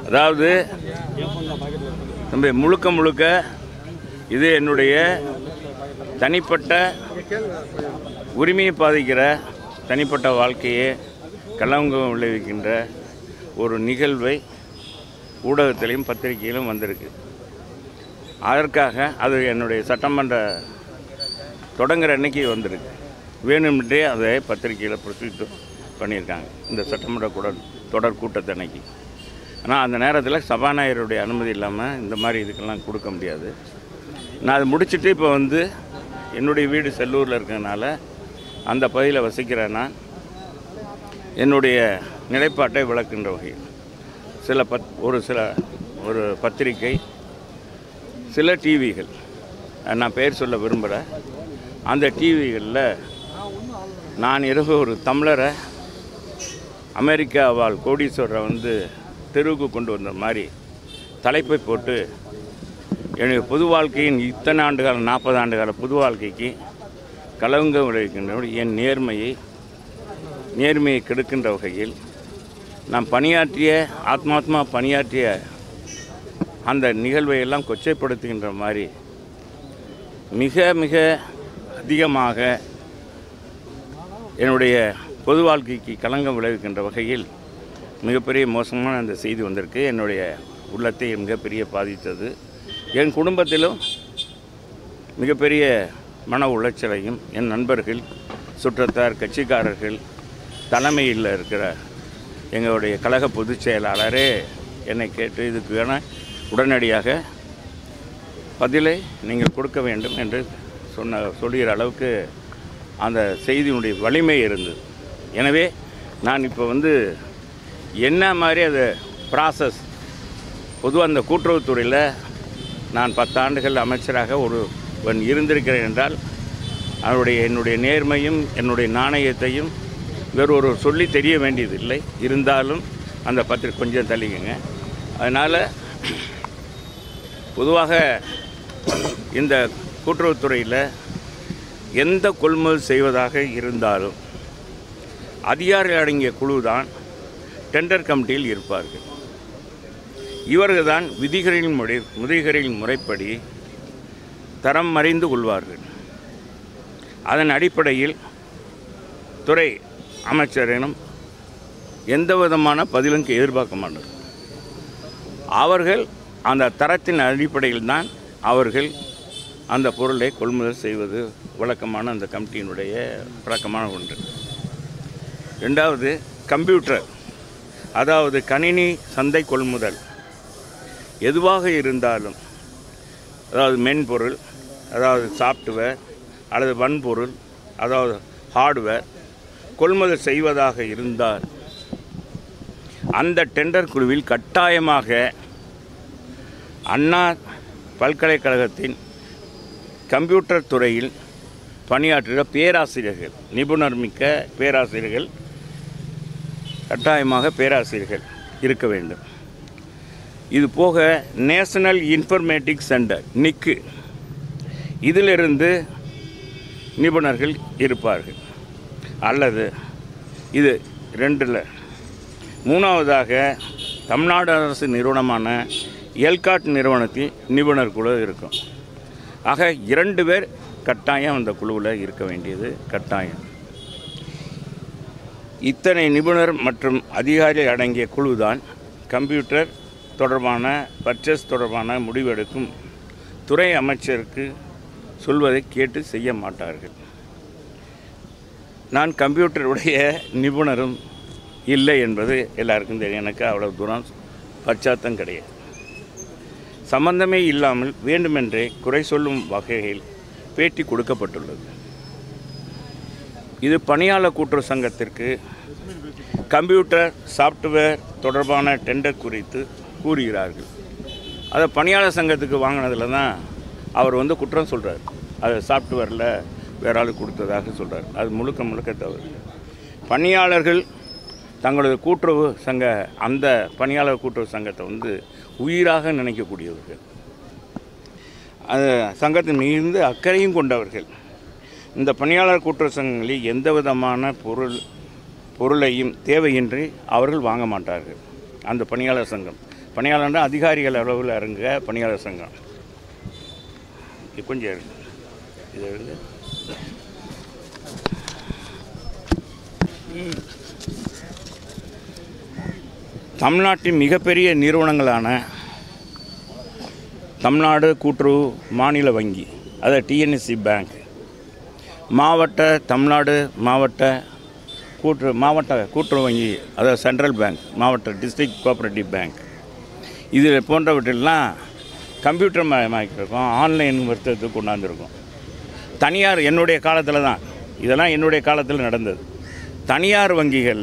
அதாவது நம்ம முழுக்க இது என்னுடைய தனிப்பட்ட உரிமையை பாதிக்கிற தனிப்பட்ட வாழ்க்கையை களங்கம் விளைவிக்கின்ற ஒரு நிகழ்வை ஊடகத்திலையும் பத்திரிகையிலும் வந்திருக்கு. அதற்காக அது என்னுடைய சட்டமன்ற தொடங்குகிற அன்னைக்கு வந்திருக்கு. வேணுமென்றே அதை பத்திரிகையில் பிரசுரித்து பண்ணியிருக்காங்க இந்த சட்டமன்ற தொடர் கூட்டத்தன்னைக்கு. ஆனால் அந்த நேரத்தில் சபாநாயகருடைய அனுமதி இல்லாமல் இந்த மாதிரி இதுக்கெல்லாம் கொடுக்க முடியாது. நான் அதை முடிச்சுட்டு இப்போ என்னுடைய வீடு செல்லூரில் இருக்கிறதுனால அந்த பகுதியில் வசிக்கிறேன்னா என்னுடைய நிலைப்பாட்டை விளக்குகின்ற வகையில் ஒரு பத்திரிகை, சில டிவிகள், நான் பெயர் சொல்ல விரும்புகிற அந்த டிவிகளில் நான் இரவு ஒரு தமிழரை அமெரிக்காவால் கோடீஸ்வரரை தெருவுக்கு கொண்டு வந்த மாதிரி தலைப்பை போட்டு என்னுடைய பொது வாழ்க்கையின் இத்தனை ஆண்டுகால 40 ஆண்டுகால பொது வாழ்க்கைக்கு களங்கம் விளைவிக்கின்ற என் நேர்மையை கெடுக்கின்ற வகையில் நான் ஆத்மாத்மா பணியாற்றிய அந்த நிகழ்வை எல்லாம் கொச்சைப்படுத்துகின்ற மாதிரி மிக அதிகமாக என்னுடைய பொது வாழ்க்கைக்கு களங்கம் விளைவிக்கின்ற வகையில் மிகப்பெரிய மோசமான அந்த செய்தி வந்திருக்கு. என்னுடைய உள்ளத்தை மிகப்பெரிய பாதித்தது. என் குடும்பத்திலும் மிகப்பெரிய மன உளைச்சலையும் என் நண்பர்கள், சுற்றத்தார், கட்சிக்காரர்கள், தலைமையில் இருக்கிற எங்களுடைய கழக பொதுச் செயலாளரே என்னை கேட்டு இதுக்கான உடனடியாக பதிலை நீங்கள் கொடுக்க வேண்டும் என்று சொல்கிற அளவுக்கு அந்த செய்தியினுடைய வலிமை இருந்தது. எனவே நான் இப்போ என்ன மாதிரி அது ப்ராசஸ், பொதுவாக அந்த கூட்டுறவுத்துறையில் நான் 10 ஆண்டுகள் அமைச்சராக இருந்திருக்கிறேன் என்றால் என்னுடைய நேர்மையும் என்னுடைய நாணயத்தையும் வேறு சொல்லி தெரிய வேண்டியது இல்லை. இருந்தாலும் அந்த பத்திரிகை கொஞ்சம் தள்ளிக்கங்க. அதனால் பொதுவாக இந்த கூட்டுறவுத்துறையில் எந்த கொள்முதல் செய்வதாக இருந்தாலும் அதிகாரிகள் அடங்கிய குழு தான் டெண்டர் கமிட்டியில் இருப்பார்கள். இவர்கள் தான் விதிகளின் முறைப்படி தரம் அறிந்து கொள்வார்கள். அதன் அடிப்படையில் துறை அமைச்சரிடம் எந்த விதமான பதிலும் எதிர்பார்க்க மாட்டார். அவர்கள் அந்த தரத்தின் அடிப்படையில் தான் அவர்கள் அந்த பொருளை கொள்முதல் செய்வது வழக்கமான அந்த கமிட்டியினுடைய வழக்கமான ஒன்று. ரெண்டாவது, கம்ப்யூட்டர், அதாவது கணினி சந்தை கொள்முதல் எதுவாக இருந்தாலும், அதாவது மென்பொருள், அதாவது சாஃப்ட்வேர் அல்லது வன்பொருள், அதாவது ஹார்ட்வேர் கொள்முதல் செய்வதாக இருந்தால் அந்த டெண்டர் குழுவில் கட்டாயமாக அண்ணா பல்கலைக்கழகத்தின் கம்ப்யூட்டர் துறையில் பணியாற்றுகிற பேராசிரியர்கள், நிபுணர் மிக்க பேராசிரியர்கள், கட்டாயமாக பேராசிரியர்கள் இருக்க வேண்டும். இது போக நேஷனல் இன்ஃபர்மேட்டிக்ஸ் சென்டர் நிக்கு, இதிலிருந்து நிபுணர்கள் இருப்பார்கள். அல்லது இது 2ல் மூணாவதாக தமிழ்நாடு அரசு நிறுவனமான எல்காட் நிறுவனத்தின் நிபுணர் குழு இருக்கும். ஆக 2 பேர் கட்டாயம் அந்த குழுவில் இருக்க வேண்டியது கட்டாயம். இத்தனை நிபுணர் மற்றும் அதிகாரி அடங்கிய குழு தான் கம்ப்யூட்டர் தொடர்பான பர்ச்சேஸ் தொடர்பான முடிவெடுக்கும் துறை அமைச்சருக்கு சொல்வதை கேட்டு செய்ய மாட்டார்கள். நான் கம்ப்யூட்டருடைய நிபுணரும் இல்லை என்பது எல்லாருக்கும் தெரியும். எனக்கு அவ்வளவு தூரம் பச்சாத்தம் கிடையாது. சம்பந்தமே இல்லாமல் வேண்டுமென்றே குறை சொல்லும் வகையில் பேட்டி கொடுக்கப்பட்டுள்ளது. இது பணியாளர் கூட்டுறவு சங்கத்திற்கு கம்ப்யூட்டர் சாஃப்ட்வேர் தொடர்பான டெண்டர் குறித்து கூறுகிறார்கள். அதை பணியாளர் சங்கத்துக்கு வாங்கினதில் தான் அவர் குற்றம் சொல்கிறார். அது சாஃப்ட்வேரில் வேற ஆள் கொடுத்ததாக சொல்கிறார். அது முழுக்க தவறு. பணியாளர்கள் தங்களது கூட்டுறவு சங்க அந்த பணியாளர் கூட்டுறவு சங்கத்தை உயிராக நினைக்கக்கூடியவர்கள், அது சங்கத்தின் மீது அக்கறையும் கொண்டவர்கள். இந்த பணியாளர் கூட்டுறவு சங்கங்களில் எந்த விதமான பொருளையும் தேவையின்றி அவர்கள் வாங்க மாட்டார்கள். அந்த பணியாளர் சங்கம் பணியாளர்னா அதிகாரிகள் அளவில் இருங்க பணியாளர் சங்கம் கொஞ்சம் இருக்கு இது எழுது. தமிழ்நாட்டின் மிகப்பெரிய நிறுவனங்களான தமிழ்நாடு கூட்டுறவு மாநில வங்கி, அதாவது டிஎன்எஸ்சி பேங்க், தமிழ்நாடு மாவட்ட கூட்டுறவு வங்கி, அதாவது சென்ட்ரல் பேங்க், மாவட்ட டிஸ்ட்ரிக்ட் கோஆப்ரேட்டிவ் பேங்க், இது போன்றவற்றெல்லாம் கம்ப்யூட்டர் மயமாக்கிருக்கோம், ஆன்லைன் வர்த்தகத்துக்கு கொண்டாந்துருக்கோம். தனியார் என்னுடைய காலத்தில் தான் இதெல்லாம் என்னுடைய காலத்தில் நடந்தது. தனியார்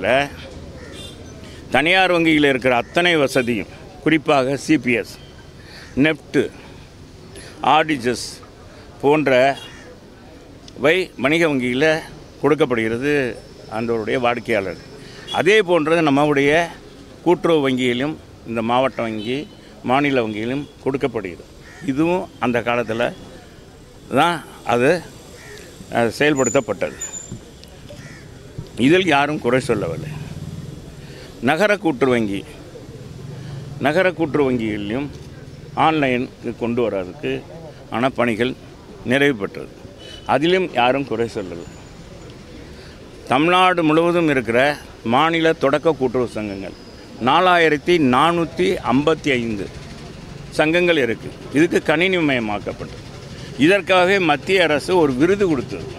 வங்கியில் இருக்கிற அத்தனை வசதியும், குறிப்பாக சிபிஎஸ், நெஃப்ட், ஆர்டிஜஸ் போன்றவை வணிக வங்கியில் கொடுக்கப்படுகிறது அந்தவருடைய வாடிக்கையாளர். அதே போன்றது நம்முடைய கூட்டுறவு வங்கியிலும் இந்த மாவட்ட வங்கி மாநில வங்கியிலும் கொடுக்கப்படுகிறது. இதுவும் அந்த காலத்தில் தான் அது செயல்படுத்தப்பட்டது. இதில் யாரும் குறை சொல்லவில்லை. நகர கூட்டுறவு வங்கியிலும் ஆன்லைனுக்கு கொண்டு வர்றதுக்கு ஆன பணிகள் நிறைவு பெற்றது. அதிலும் யாரும் குறை சொல்லலை. தமிழ்நாடு முழுவதும் இருக்கிற மாநில தொடக்க கூட்டுறவு சங்கங்கள் 4455 சங்கங்கள் இருக்குது. இதுக்கு கணினிமயமாக்கப்பட்டது. இதற்காகவே மத்திய அரசு ஒரு விருது கொடுத்தது.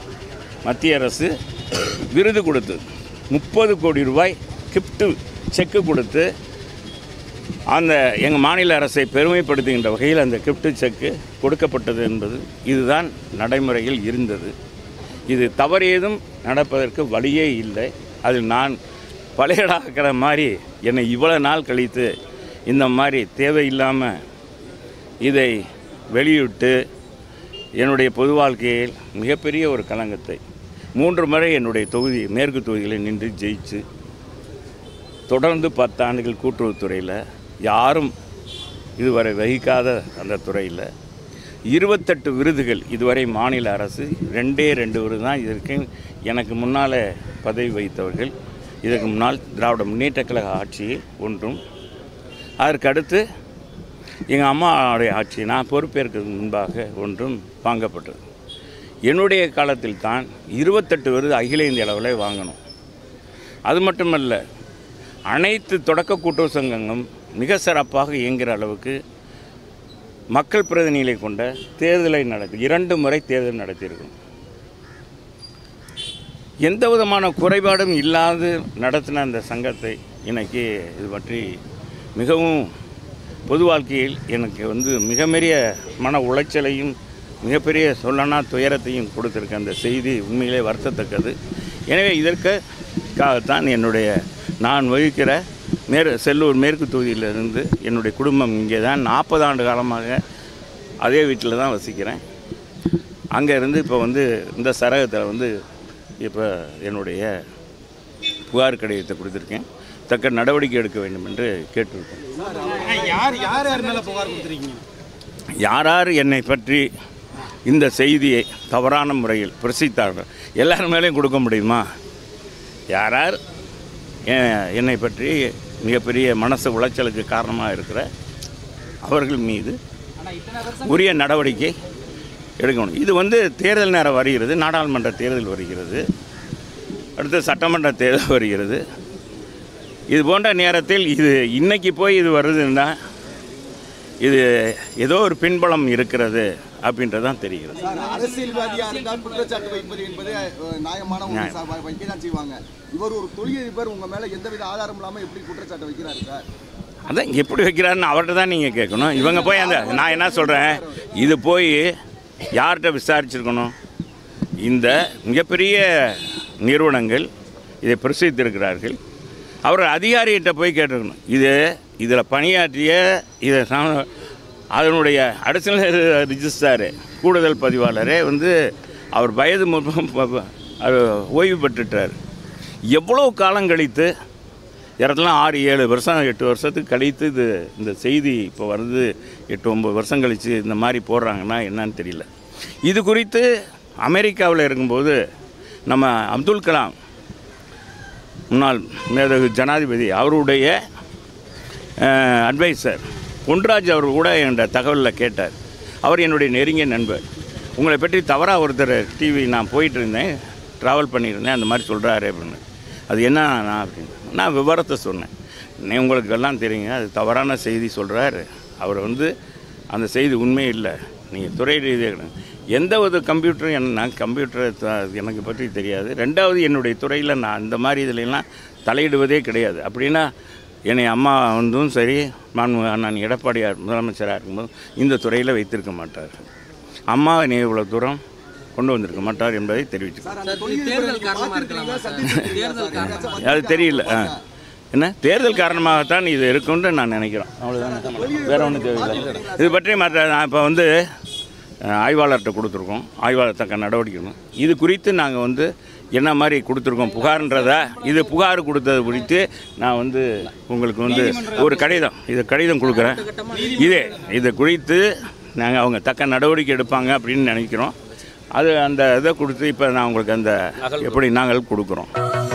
30 கோடி ரூபாய் கிஃப்ட் செக்கு கொடுத்து அந்த எங்கள் மாநில அரசை பெருமைப்படுத்துகின்ற வகையில் அந்த கிஃப்ட் செக்கு கொடுக்கப்பட்டது என்பது இதுதான் நடைமுறையில் இருந்தது. இது தவறேதும் நடப்பதற்கு வழியே இல்லை. அதில் நான் பழையடாக்கிற மாதிரி என்னை இவ்வளோ நாள் கழித்து இந்த மாதிரி தேவையில்லாமல் இதை வெளியிட்டு என்னுடைய பொது வாழ்க்கையில் மிகப்பெரிய ஒரு களங்கத்தை 3 முறை என்னுடைய மேற்கு தொகுதிகளில் நின்று ஜெயிச்சு தொடர்ந்து 10 ஆண்டுகள் கூட்டுறவுத்துறையில் யாரும் இதுவரை வகிக்காத அந்த துறையில் 28 விருதுகள் இதுவரை மாநில அரசு 2 விருது தான் இதற்கு எனக்கு முன்னால் பதவி வகித்தவர்கள். இதற்கு முன்னால் திராவிட முன்னேற்ற கழக ஆட்சியில் ஒன்றும், அதற்கடுத்து எங்கள் அம்மாவுடைய ஆட்சி நான் பொறுப்பேற்கிறதுக்கு முன்பாக ஒன்றும் வாங்கப்பட்டது. என்னுடைய காலத்தில் தான் 28 விருது அகில இந்திய அளவில் வாங்கணும். அது மட்டுமல்ல, அனைத்து தொடக்க கூட்டுறவு சங்கங்களும் மிக சிறப்பாக இயங்குகிற அளவுக்கு மக்கள் பிரதிநிதிகளை கொண்ட தேர்தலை 2 முறை தேர்தல் நடத்தியிருக்கோம். எந்த விதமான குறைபாடும் இல்லாது நடத்தின அந்த சங்கத்தை இன்னைக்கு இது பற்றி மிகவும் பொது வாழ்க்கையில் எனக்கு மிகப்பெரிய மன உளைச்சலையும் மிகப்பெரிய சொல்லனா துயரத்தையும் கொடுத்துருக்க அந்த செய்தி உண்மையிலே வருத்தத்தக்கது. எனவே இதற்காகத்தான் நான் வகிக்கிற செல்லூர் மேற்கு தொகுதியிலிருந்து என்னுடைய குடும்பம் இங்கே தான் 40 ஆண்டு காலமாக அதே வீட்டில் தான் வசிக்கிறேன். அங்கே இருந்து இப்போ இந்த சரகத்தில் இப்போ என்னுடைய புகார் கடிதத்தை கொடுத்துருக்கேன். தக்க நடவடிக்கை எடுக்க வேண்டும் என்று கேட்டிருக்கேன். யார் என்னை பற்றி இந்த செய்தியை தவறான முறையில் பிரசித்தார்கள் எல்லார் மேலேயும் கொடுக்க முடியுமா? யார் என்னை பற்றி மிகப்பெரிய மனசு உளைச்சலுக்கு காரணமாக இருக்கிற அவர்கள் மீது உரிய நடவடிக்கை எடுக்கணும். இது தேர்தல் நேரம் வருகிறது, நாடாளுமன்ற தேர்தல் வருகிறது, அடுத்து சட்டமன்ற தேர்தல் வருகிறது. இது போன்ற நேரத்தில் இன்னைக்கு போய் இது வருதுன்னா இது ஏதோ ஒரு பின்பலம் இருக்கிறது அப்படின்றதான் தெரிகிறது. அரசியல்வாதியாக இருந்தால் குற்றச்சாட்டு வைப்பது என்பது நியாயமான வைக்க தான் செய்வாங்க. இவர் ஒரு தொழிலதிபர், உங்கள் மேலே எந்தவித ஆதாரம் இல்லாமல் எப்படி குற்றச்சாட்டு வைக்கிறாரு சார்? அதான் எப்படி வைக்கிறாருன்னு அவர்கிட்ட தான் நீங்கள் கேட்கணும். இவங்க போய் நான் என்ன சொல்கிறேன், இது போய் யார்கிட்ட விசாரிச்சிருக்கணும்? இந்த மிகப்பெரிய நிறுவனங்கள் இதை பிரசித்திருக்கிறார்கள். அவர்கள் அதிகாரிகிட்ட போய் கேட்டிருக்கணும். இதில் பணியாற்றிய அதனுடைய அடிஷனல் ரிஜிஸ்ட்ராரு கூடுதல் பதிவாளரே அவர் வயது ஓய்வு பெற்றுட்டார். எவ்வளோ காலம் கழித்து இடத்துலாம் 6-7 வருஷம் 8 வருஷத்துக்கு கழித்து இந்த செய்தி இப்போ வருது. 8-9 வருஷம் கழித்து இந்த மாதிரி போடுறாங்கன்னா என்னன்னு தெரியல. இது குறித்து அமெரிக்காவில் இருக்கும்போது நம்ம அப்துல் கலாம் முன்னாள் மேதகு ஜனாதிபதி அவருடைய அட்வைசர் பொன்ராஜ் அவர் கூட என்கிட்ட தகவலில் கேட்டார். அவர் என்னுடைய நெருங்கிய நண்பர். உங்களை பற்றி தவறாக ஒருத்தர் டிவி நான் போயிட்டு இருந்தேன், ட்ராவல் பண்ணியிருந்தேன், அந்த மாதிரி சொல்கிறாரு அப்படின்னு. அது என்ன நான் அப்படின்னு நான் விவரத்தை சொன்னேன். உங்களுக்கு எல்லாம் தெரியுங்க, அது தவறான செய்தி சொல்கிறாரு. அவர் அந்த செய்தி உண்மை இல்லை. நீங்கள் துறை ரீதியாக எந்த ஒரு கம்ப்யூட்டரும் நான் கம்ப்யூட்டரை எனக்கு பற்றி தெரியாது. ரெண்டாவது என்னுடைய துறையில் நான் இந்த மாதிரி இதிலெல்லாம் தலையிடுவதே கிடையாது. அப்படின்னா என்னை அம்மா சரி நான் எடப்பாடியார் முதலமைச்சராக இருக்கும்போது இந்த துறையில் வைத்திருக்க மாட்டார். அம்மா என்னை இவ்வளோ தூரம் கொண்டு வந்திருக்க மாட்டார் என்பதை தெரிவிச்சுக்கிறேன். அது தெரியல. என்ன தேர்தல் காரணமாகத்தான் இது இருக்குன்னு நான் நினைக்கிறேன். அவ்வளோதான், வேறு ஒன்றும் தெரியல. இது பற்றி நான் இப்போ ஆய்வாளர்கிட்ட கொடுத்துருக்கோம். ஆய்வாளர் தக்க நடவடிக்கை இது குறித்து நாங்கள் என்ன மாதிரி கொடுத்துருக்கோம் புகார்ன்றதை, இது புகார் கொடுத்தது குறித்து நான் உங்களுக்கு ஒரு கடிதம் கொடுக்குறேன். இதை குறித்து நாங்கள் அவங்க தக்க நடவடிக்கை எடுப்பாங்க அப்படின்னு நினைக்கிறோம். அந்த இதை கொடுத்து இப்போ நான் உங்களுக்கு எப்படி நாங்கள் கொடுக்குறோம்.